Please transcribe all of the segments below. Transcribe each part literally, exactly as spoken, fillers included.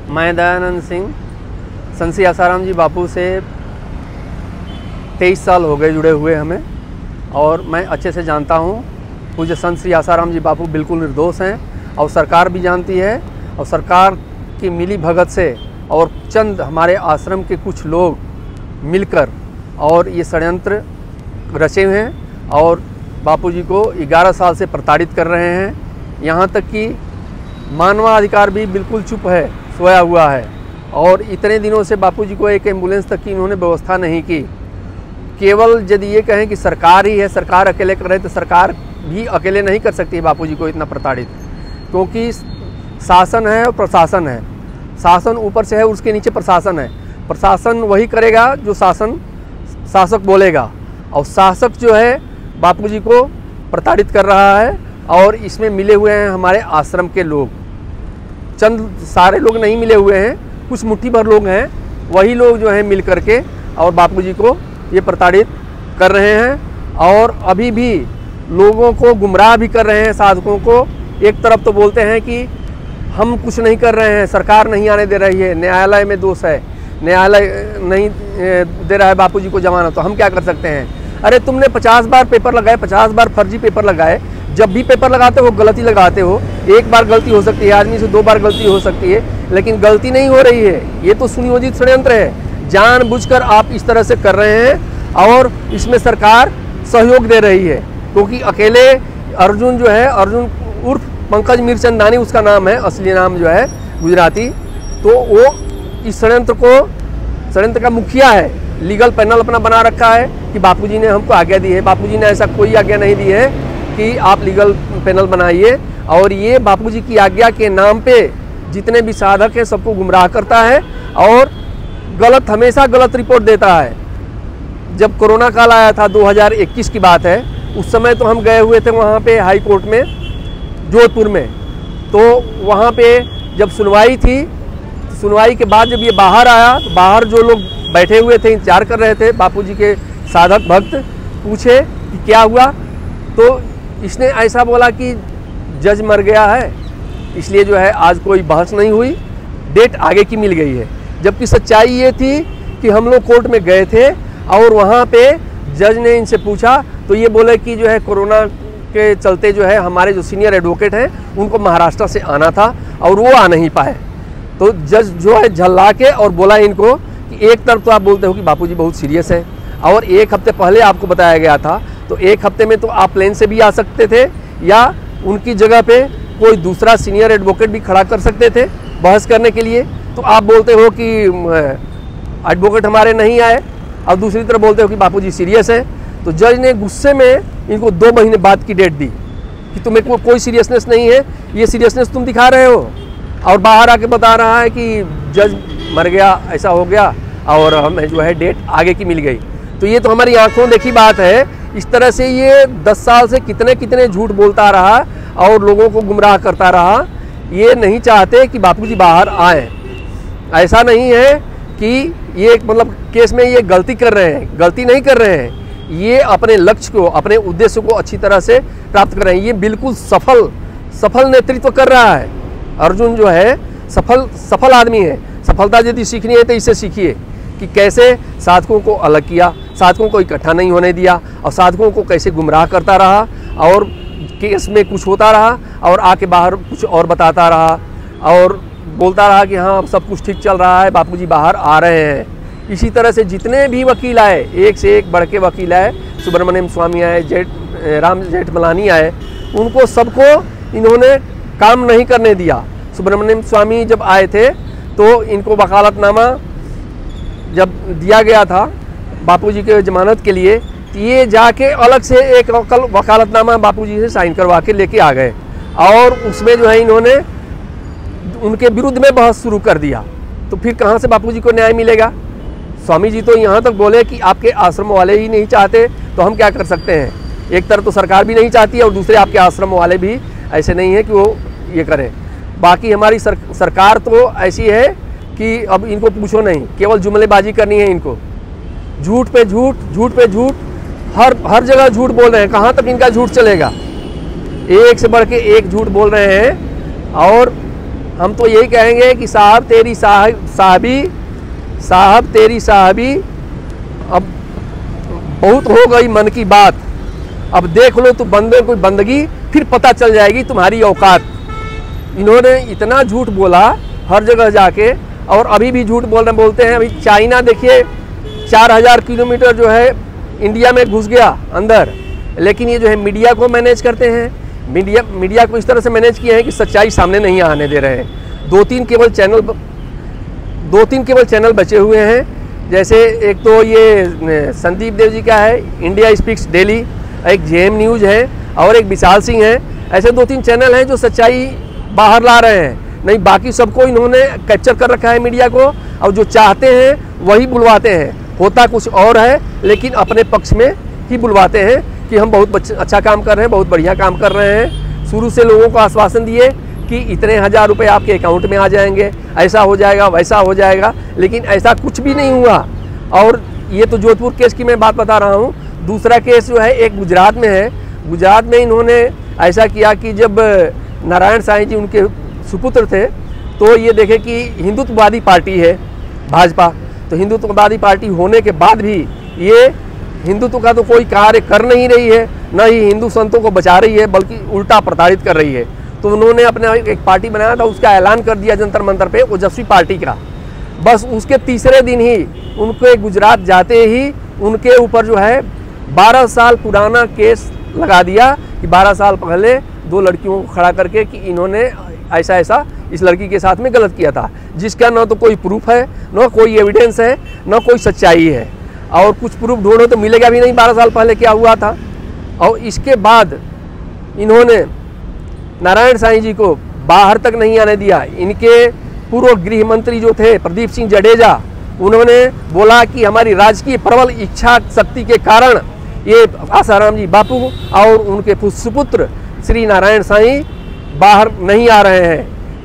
मैं दयानंद सिंह संत श्री आसाराम जी बापू से तेईस साल हो गए जुड़े हुए हमें, और मैं अच्छे से जानता हूँ पूज्य संत श्री आसाराम जी बापू बिल्कुल निर्दोष हैं और सरकार भी जानती है। और सरकार की मिली भगत से और चंद हमारे आश्रम के कुछ लोग मिलकर और ये षड्यंत्र रचे हुए हैं और बापूजी को ग्यारह साल से प्रताड़ित कर रहे हैं। यहाँ तक कि मानवाधिकार भी बिल्कुल चुप है, सोया हुआ है। और इतने दिनों से बापूजी को एक एम्बुलेंस तक की इन्होंने व्यवस्था नहीं की। केवल यदि ये कहें कि सरकार ही है, सरकार अकेले कर रहे, तो सरकार भी अकेले नहीं कर सकती है बापूजी को इतना प्रताड़ित, क्योंकि शासन है और प्रशासन है। शासन ऊपर से है, उसके नीचे प्रशासन है। प्रशासन वही करेगा जो शासन शासक बोलेगा, और शासक जो है बापूजी को प्रताड़ित कर रहा है। और इसमें मिले हुए हैं हमारे आश्रम के लोग, चंद सारे लोग नहीं मिले हुए हैं, कुछ मुट्ठी भर लोग हैं, वही लोग जो हैं मिल करके और बापूजी को ये प्रताड़ित कर रहे हैं। और अभी भी लोगों को गुमराह भी कर रहे हैं, साधकों को। एक तरफ तो बोलते हैं कि हम कुछ नहीं कर रहे हैं, सरकार नहीं आने दे रही है, न्यायालय में दोष है, न्यायालय नहीं दे रहा है बापूजी को जमानत, तो हम क्या कर सकते हैं। अरे तुमने पचास बार पेपर लगाए, पचास बार फर्जी पेपर लगाए, जब भी पेपर लगाते हो गलती लगाते हो। एक बार गलती हो सकती है, आदमी से दो बार गलती हो सकती है, लेकिन गलती नहीं हो रही है। ये तो सुनियोजित षड्यंत्र है, जानबूझकर आप इस तरह से कर रहे हैं और इसमें सरकार सहयोग दे रही है। क्योंकि अकेले अर्जुन जो है, अर्जुन उर्फ पंकज मीरचंदानी उसका नाम है, असली नाम जो है गुजराती, तो वो इस षड्यंत्र को षड्यंत्र का मुखिया है। लीगल पैनल अपना बना रखा है कि बापूजी ने हमको आज्ञा दी है। बापूजी ने ऐसा कोई आज्ञा नहीं दी है कि आप लीगल पैनल बनाइए। और ये बापूजी की आज्ञा के नाम पे जितने भी साधक हैं सबको गुमराह करता है और गलत, हमेशा गलत रिपोर्ट देता है। जब कोरोना काल आया था, दो हज़ार इक्कीस की बात है, उस समय तो हम गए हुए थे वहाँ पे हाई कोर्ट में जोधपुर में। तो वहाँ पे जब सुनवाई थी, सुनवाई के बाद जब ये बाहर आया तो बाहर जो लोग बैठे हुए थे, इंतजार कर रहे थे, बापूजी के साधक भक्त पूछे कि क्या हुआ, तो इसने ऐसा बोला कि जज मर गया है, इसलिए जो है आज कोई बहस नहीं हुई, डेट आगे की मिल गई है। जबकि सच्चाई ये थी कि हम लोग कोर्ट में गए थे और वहाँ पे जज ने इनसे पूछा तो ये बोले कि जो है कोरोना के चलते जो है हमारे जो सीनियर एडवोकेट हैं उनको महाराष्ट्र से आना था और वो आ नहीं पाए। तो जज जो है झल्ला के और बोला इनको कि एक तरफ तो आप बोलते हो कि बापूजी बहुत सीरियस है और एक हफ्ते पहले आपको बताया गया था, तो एक हफ्ते में तो आप प्लेन से भी आ सकते थे या उनकी जगह पे कोई दूसरा सीनियर एडवोकेट भी खड़ा कर सकते थे बहस करने के लिए। तो आप बोलते हो कि एडवोकेट हमारे नहीं आए और दूसरी तरफ बोलते हो कि बापूजी सीरियस है। तो जज ने गुस्से में इनको दो महीने बाद की डेट दी कि तुम्हें को, कोई सीरियसनेस नहीं है, ये सीरियसनेस तुम दिखा रहे हो। और बाहर आके बता रहा है कि जज मर गया, ऐसा हो गया और हमें जो है डेट आगे की मिल गई। तो ये तो हमारी आंखों देखी बात है। इस तरह से ये दस साल से कितने कितने झूठ बोलता रहा और लोगों को गुमराह करता रहा। ये नहीं चाहते कि बापूजी बाहर आए। ऐसा नहीं है कि ये मतलब केस में ये गलती कर रहे हैं, गलती नहीं कर रहे हैं, ये अपने लक्ष्य को, अपने उद्देश्य को अच्छी तरह से प्राप्त कर रहे हैं। ये बिल्कुल सफल सफल नेतृत्व कर रहा है। अर्जुन जो है सफल सफल आदमी है। सफलता यदि सीखनी है तो इससे सीखिए कि कैसे साधकों को अलग किया, साधकों को इकट्ठा नहीं होने दिया और साधकों को कैसे गुमराह करता रहा और केस में कुछ होता रहा और आके बाहर कुछ और बताता रहा और बोलता रहा कि हाँ अब सब कुछ ठीक चल रहा है, बापूजी बाहर आ रहे हैं। इसी तरह से जितने भी वकील आए, एक से एक बढ़ के वकील आए, सुब्रमण्यम स्वामी आए, जेठ राम जेठमलानी आए, उनको सबको इन्होंने काम नहीं करने दिया। सुब्रमण्यम स्वामी जब आए थे तो इनको वकालतनामा जब दिया गया था बापूजी के जमानत के लिए, ये जाके अलग से एक वकालतनामा बापूजी से साइन करवा के लेके आ गए और उसमें जो है इन्होंने उनके विरुद्ध में बहस शुरू कर दिया। तो फिर कहाँ से बापूजी को न्याय मिलेगा। स्वामी जी तो यहाँ तक बोले कि आपके आश्रम वाले ही नहीं चाहते तो हम क्या कर सकते हैं। एक तरफ तो सरकार भी नहीं चाहती और दूसरे आपके आश्रम वाले भी ऐसे नहीं है कि वो ये करें। बाकी हमारी सर, सरकार तो ऐसी है कि अब इनको पूछो नहीं, केवल जुमलेबाजी करनी है इनको। झूठ पे झूठ, झूठ पे झूठ, हर हर जगह झूठ बोल रहे हैं। कहाँ तक इनका झूठ चलेगा। एक से बढ़ के एक झूठ बोल रहे हैं और हम तो यही कहेंगे कि साहब तेरी साहब साहबी साहब तेरी साहबी अब बहुत हो गई मन की बात, अब देख लो तो बंदे कोई बंदगी, फिर पता चल जाएगी तुम्हारी औकात। इन्होंने इतना झूठ बोला हर जगह जाके, और अभी भी झूठ बोल रहे बोलते हैं। अभी चाइना देखिए चार हज़ार किलोमीटर जो है इंडिया में घुस गया अंदर, लेकिन ये जो है मीडिया को मैनेज करते हैं। मीडिया मीडिया को इस तरह से मैनेज किए हैं कि सच्चाई सामने नहीं आने दे रहे हैं। दो तीन केवल चैनल दो तीन केवल चैनल बचे हुए हैं, जैसे एक तो ये संदीप देव जी का है इंडिया स्पीक्स डेली, एक जेएम न्यूज़ है और एक विशाल सिंह है। ऐसे दो तीन चैनल हैं जो सच्चाई बाहर ला रहे हैं, नहीं बाकी सबको इन्होंने कैप्चर कर रखा है मीडिया को, और जो चाहते हैं वही बुलवाते हैं। होता कुछ और है लेकिन अपने पक्ष में ही बुलवाते हैं कि हम बहुत अच्छा काम कर रहे हैं, बहुत बढ़िया काम कर रहे हैं। शुरू से लोगों को आश्वासन दिए कि इतने हज़ार रुपए आपके अकाउंट में आ जाएंगे, ऐसा हो जाएगा वैसा हो जाएगा, लेकिन ऐसा कुछ भी नहीं हुआ। और ये तो जोधपुर केस की मैं बात बता रहा हूँ। दूसरा केस जो है एक गुजरात में है। गुजरात में इन्होंने ऐसा किया कि जब नारायण साईं जी उनके सुपुत्र थे, तो ये देखे कि हिंदुत्ववादी पार्टी है भाजपा, तो हिंदुत्ववादी पार्टी होने के बाद भी ये हिंदुत्व का तो कोई कार्य कर नहीं रही है, न ही हिंदू संतों को बचा रही है, बल्कि उल्टा प्रताड़ित कर रही है। तो उन्होंने अपने एक पार्टी बनाया था, उसका ऐलान कर दिया जंतर मंतर पे, ओजस्वी पार्टी का। बस उसके तीसरे दिन ही उनके गुजरात जाते ही उनके ऊपर जो है बारह साल पुराना केस लगा दिया कि बारह साल पहले दो लड़कियों को खड़ा करके कि इन्होंने ऐसा ऐसा इस लड़की के साथ में गलत किया था, जिसका न तो कोई प्रूफ है, न कोई एविडेंस है, न कोई सच्चाई है। और कुछ प्रूफ ढूंढो तो मिलेगा भी नहीं बारह साल पहले क्या हुआ था। और इसके बाद इन्होंने नारायण साईं जी को बाहर तक नहीं आने दिया। इनके पूर्व गृह मंत्री जो थे प्रदीप सिंह जडेजा, उन्होंने बोला कि हमारी राजकीय प्रबल इच्छा शक्ति के कारण ये आसाराम जी बापू और उनके सुपुत्र श्री नारायण साईं बाहर नहीं आ रहे हैं,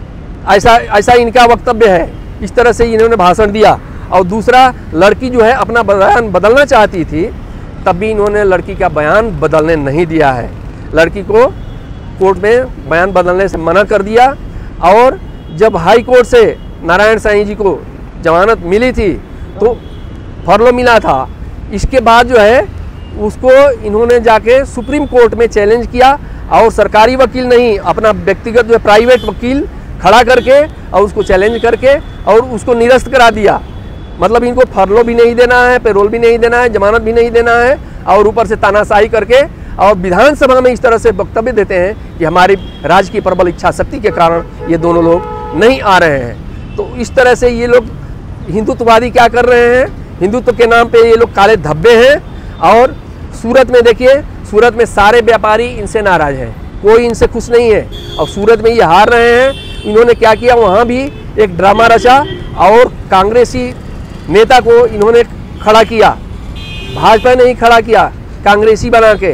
ऐसा ऐसा इनका वक्तव्य है। इस तरह से इन्होंने भाषण दिया। और दूसरा, लड़की जो है अपना बयान बदलना चाहती थी, तब भी इन्होंने लड़की का बयान बदलने नहीं दिया है। लड़की को कोर्ट में बयान बदलने से मना कर दिया। और जब हाई कोर्ट से नारायण साईं जी को जमानत मिली थी तो फरलो मिला था, इसके बाद जो है उसको इन्होंने जाके सुप्रीम कोर्ट में चैलेंज किया, और सरकारी वकील नहीं, अपना व्यक्तिगत जो है प्राइवेट वकील खड़ा करके और उसको चैलेंज करके और उसको निरस्त करा दिया। मतलब इनको फरलो भी नहीं देना है, पेरोल भी नहीं देना है, जमानत भी नहीं देना है, और ऊपर से तानाशाही करके और विधानसभा में इस तरह से वक्तव्य देते हैं कि हमारी राज्य की प्रबल इच्छा शक्ति के कारण ये दोनों लोग नहीं आ रहे हैं। तो इस तरह से ये लोग हिंदुत्ववादी क्या कर रहे हैं, हिंदुत्व के नाम पे ये लोग काले धब्बे हैं। और सूरत में देखिए, सूरत में सारे व्यापारी इनसे नाराज हैं, कोई इनसे खुश नहीं है, और सूरत में ये हार रहे हैं। इन्होंने क्या किया, वहाँ भी एक ड्रामा रचा और कांग्रेसी नेता को इन्होंने खड़ा किया, भाजपा ने ही खड़ा किया कांग्रेसी बना के,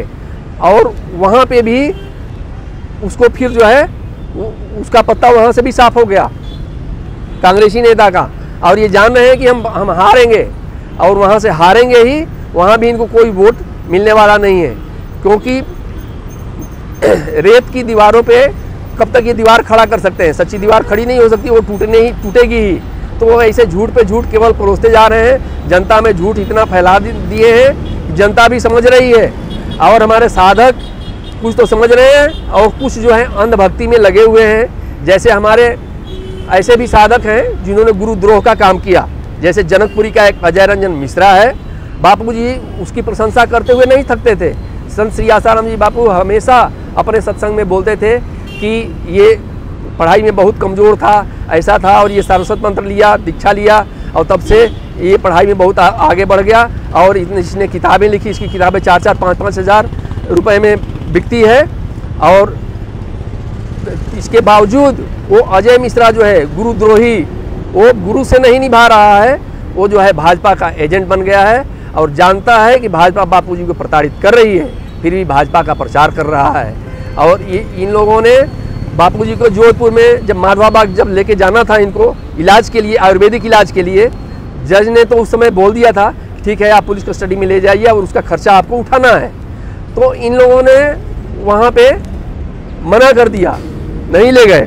और वहाँ पे भी उसको फिर जो है उसका पत्ता वहाँ से भी साफ हो गया कांग्रेसी नेता का। और ये जान रहे हैं कि हम हम हारेंगे, और वहाँ से हारेंगे ही, वहाँ भी इनको कोई वोट मिलने वाला नहीं है। क्योंकि रेत की दीवारों पे कब तक ये दीवार खड़ा कर सकते हैं, सच्ची दीवार खड़ी नहीं हो सकती, वो टूटने ही टूटेगी ही। तो वो ऐसे झूठ पे झूठ केवल परोसते जा रहे हैं। जनता में झूठ इतना फैला दिए हैं, जनता भी समझ रही है, और हमारे साधक कुछ तो समझ रहे हैं और कुछ जो है अंधभक्ति में लगे हुए हैं। जैसे हमारे ऐसे भी साधक हैं जिन्होंने गुरुद्रोह का काम किया, जैसे जनकपुरी का एक अजय रंजन मिश्रा है। बापू जी उसकी प्रशंसा करते हुए नहीं थकते थे। संत श्री आसाराम जी बापू हमेशा अपने सत्संग में बोलते थे कि ये पढ़ाई में बहुत कमज़ोर था, ऐसा था, और ये सारस्वत मंत्र लिया, दीक्षा लिया, और तब से ये पढ़ाई में बहुत आ, आगे बढ़ गया। और इसने किताबें लिखी, इसकी किताबें चार चार पाँच पाँच हज़ार रुपये में बिकती है। और इसके बावजूद वो अजय मिश्रा जो है गुरुद्रोही, वो गुरु से नहीं निभा रहा है, वो जो है भाजपा का एजेंट बन गया है, और जानता है कि भाजपा बापू जी को प्रताड़ित कर रही है, फिर भी भाजपा का प्रचार कर रहा है। और ये इन लोगों ने बापू जी को जोधपुर में जब माधवाबाग जब लेके जाना था इनको इलाज के लिए, आयुर्वेदिक इलाज के लिए, जज ने तो उस समय बोल दिया था ठीक है आप पुलिस कस्टडी में ले जाइए और उसका खर्चा आपको उठाना है। तो इन लोगों ने वहाँ पे मना कर दिया, नहीं ले गए।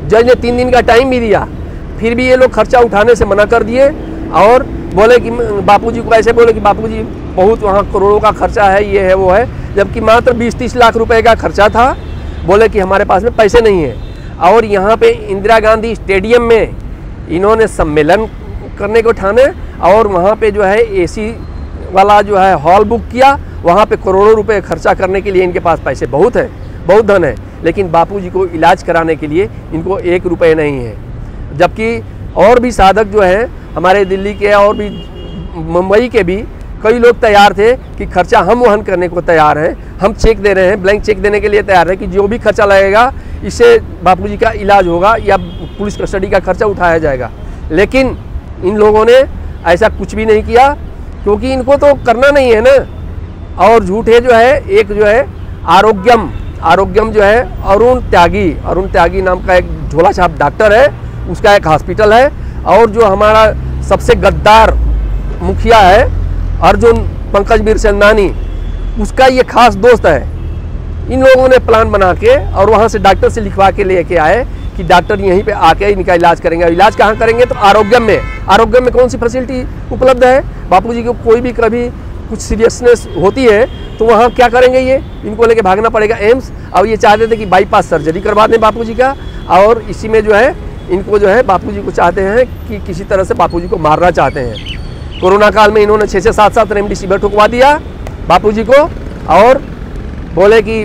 जज ने तीन दिन का टाइम भी दिया, फिर भी ये लोग खर्चा उठाने से मना कर दिए और बोले कि बापूजी को ऐसे बोले कि बापूजी बहुत वहाँ करोड़ों का खर्चा है, ये है वो है, जबकि मात्र बीस तीस लाख रुपए का खर्चा था। बोले कि हमारे पास में पैसे नहीं है। और यहाँ पे इंदिरा गांधी स्टेडियम में इन्होंने सम्मेलन करने को ठाने और वहाँ पे जो है एसी वाला जो है हॉल बुक किया, वहाँ पे करोड़ों रुपए खर्चा करने के लिए इनके पास पैसे बहुत है, बहुत धन है, लेकिन बापूजी को इलाज कराने के लिए इनको एक रुपये नहीं है। जबकि और भी साधक जो हैं हमारे दिल्ली के और भी मुंबई के भी कई लोग तैयार थे कि खर्चा हम वहन करने को तैयार हैं, हम चेक दे रहे हैं, ब्लैंक चेक देने के लिए तैयार है कि जो भी खर्चा लगेगा इससे बापूजी का इलाज होगा या पुलिस कस्टडी का खर्चा उठाया जाएगा। लेकिन इन लोगों ने ऐसा कुछ भी नहीं किया, क्योंकि इनको तो करना नहीं है ना। और झूठे जो है एक जो है आरोग्यम आरोग्यम जो है अरुण त्यागी अरुण त्यागी नाम का एक झोला छाप डॉक्टर है, उसका एक हॉस्पिटल है। और जो हमारा सबसे गद्दार मुखिया है अर्जुन पंकज बिरचंदानी, उसका ये खास दोस्त है। इन लोगों ने प्लान बना के और वहाँ से डॉक्टर से लिखवा के लेके आए कि डॉक्टर यहीं पे आके इनका इलाज करेंगे। इलाज कहाँ करेंगे? तो आरोग्यम में। आरोग्यम में कौन सी फैसिलिटी उपलब्ध है? बापूजी को कोई भी कभी कुछ सीरियसनेस होती है तो वहाँ क्या करेंगे? ये इनको लेके भागना पड़ेगा एम्स। और ये चाहते थे कि बाईपास सर्जरी करवा दें बापूजी का, और इसी में जो है इनको जो है बापूजी को चाहते हैं कि किसी तरह से बापूजी को मारना चाहते हैं। कोरोना काल में इन्होंने छः से सात सात रेमडेसिविर ठुकवा दिया बापूजी को, और बोले कि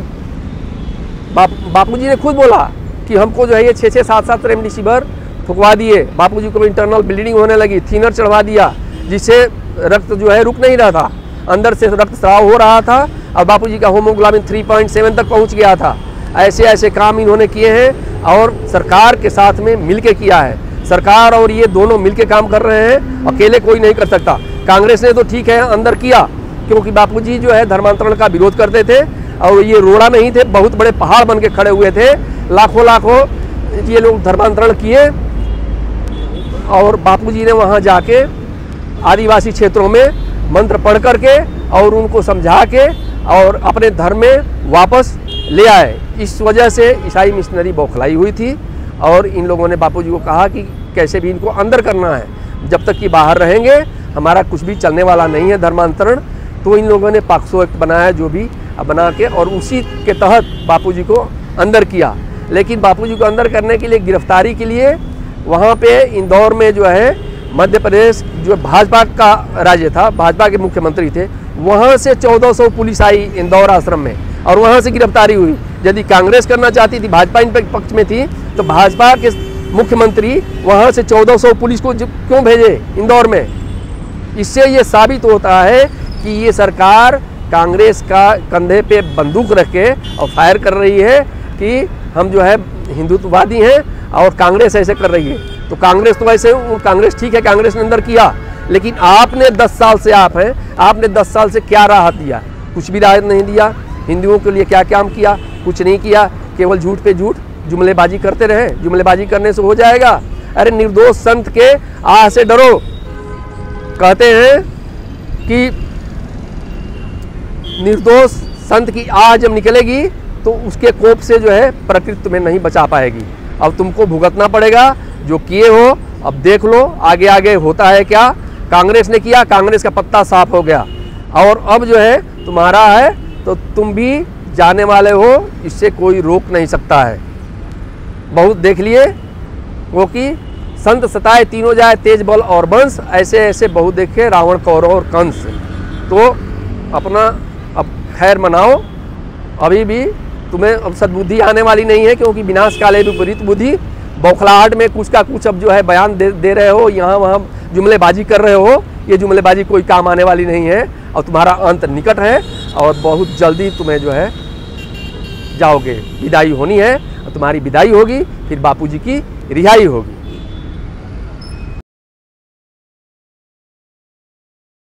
बाप बापूजी ने खुद बोला कि हमको जो है ये छः छः सात सात रेमडेसिविर ठुकवा दिए। बापूजी को इंटरनल ब्लीडिंग होने लगी, थिनर चढ़वा दिया, जिससे रक्त जो है रुक नहीं रहा था, अंदर से रक्त स्राव हो रहा था और बापूजी का होमोग्लोबिन थ्री पॉइंट सेवन तक पहुंच गया था। ऐसे ऐसे काम इन्होंने किए हैं और सरकार के साथ में मिलके किया है। सरकार और ये दोनों मिलके काम कर रहे हैं, अकेले कोई नहीं कर सकता। कांग्रेस ने तो ठीक है अंदर किया, क्योंकि बापूजी जो है धर्मांतरण का विरोध करते थे और ये रोड़ा नहीं थे, बहुत बड़े पहाड़ बन के खड़े हुए थे। लाखों लाखों ये लोग धर्मांतरण किए और बापूजी ने वहाँ जाके आदिवासी क्षेत्रों में मंत्र पढ़ करके और उनको समझा के और अपने धर्म में वापस ले आए। इस वजह से ईसाई मिशनरी बौखलाई हुई थी और इन लोगों ने बापूजी को कहा कि कैसे भी इनको अंदर करना है, जब तक कि बाहर रहेंगे हमारा कुछ भी चलने वाला नहीं है धर्मांतरण। तो इन लोगों ने पॉक्सो एक्ट बनाया जो भी बना के, और उसी के तहत बापूजी को अंदर किया। लेकिन बापूजी को अंदर करने के लिए गिरफ्तारी के लिए वहाँ पे इंदौर में जो है मध्य प्रदेश जो भाजपा का राज्य था, भाजपा के मुख्यमंत्री थे, वहाँ से चौदह सौ पुलिस आई इंदौर आश्रम में और वहाँ से गिरफ्तारी हुई। यदि कांग्रेस करना चाहती थी, भाजपा इन पक्ष में थी, तो भाजपा के मुख्यमंत्री वहाँ से चौदह सौ पुलिस को क्यों भेजे इंदौर में? इससे ये साबित होता है कि ये सरकार कांग्रेस का कंधे पे बंदूक रख के और फायर कर रही है कि हम जो है हिंदुत्ववादी हैं और कांग्रेस ऐसे कर रही है। तो कांग्रेस तो वैसे कांग्रेस ठीक है, कांग्रेस ने अंदर किया, लेकिन आपने दस साल से आप हैं, आपने दस साल से क्या राहत दिया? कुछ भी राहत नहीं दिया। हिंदुओं के लिए क्या काम किया? कुछ नहीं किया। केवल झूठ पे झूठ जुमलेबाजी करते रहे। जुमलेबाजी करने से हो जाएगा? अरे निर्दोष संत के आह से डरो। कहते हैं कि निर्दोष संत की आह जब निकलेगी तो उसके कोप से जो है प्रकृति तुम्हें नहीं बचा पाएगी। अब तुमको भुगतना पड़ेगा जो किए हो। अब देख लो आगे आगे होता है क्या। कांग्रेस ने किया, कांग्रेस का पत्ता साफ हो गया और अब जो है तुम्हारा है तो तुम भी जाने वाले हो, इससे कोई रोक नहीं सकता है। बहुत देख लिए, क्योंकि संत सताए तीनों जाए तेज बल और वंश, ऐसे ऐसे बहुत देखे रावण कौरव और कंस। तो अपना अब खैर मनाओ, अभी भी तुम्हें अब सद्बुद्धि आने वाली नहीं है, क्योंकि विनाश काले विपरीत बुद्धि। बौखलाहट में कुछ का कुछ अब जो है बयान दे, दे रहे हो, यहाँ वहाँ जुमलेबाजी कर रहे हो। ये जुमलेबाजी कोई काम आने वाली नहीं है और तुम्हारा अंत निकट है और बहुत जल्दी तुम्हें जो है जाओगे, विदाई होनी है और तुम्हारी विदाई होगी, फिर बापूजी की रिहाई होगी।